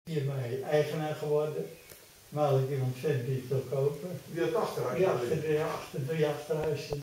4 mei eigenaar geworden. Maar als ik iemand vind die het wil kopen. Die had achterhuis. Ja, achter 3 achterhuis.